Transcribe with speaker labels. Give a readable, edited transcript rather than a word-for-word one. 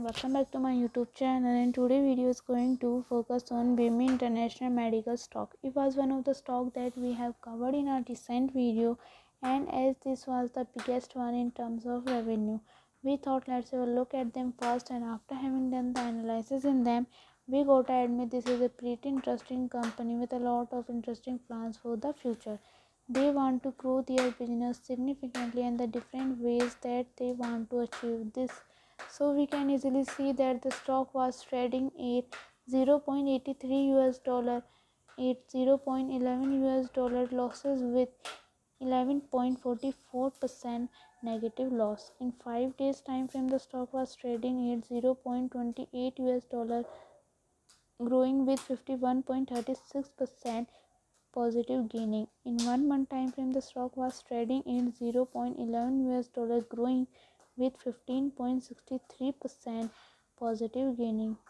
Speaker 1: welcome back to my YouTube channel, and today video is going to focus on BIMI International Medical stock. It was one of the stock that we have covered in our recent video, and as this was the biggest one in terms of revenue, we thought let's have a look at them first, and after having done the analysis in them, we got to admit this is a pretty interesting company with a lot of interesting plans for the future. They want to grow their business significantly and the different ways that they want to achieve this. So we can easily see that the stock was trading at 0.83 US dollar at 0.11 US dollar losses with 11.44% negative loss. In 5 days time frame, the stock was trading at 0.28 US dollar, growing with 51.36% positive gaining. In 1 month time frame, the stock was trading at 0.11 US dollar, growing with 15.63% positive gaining.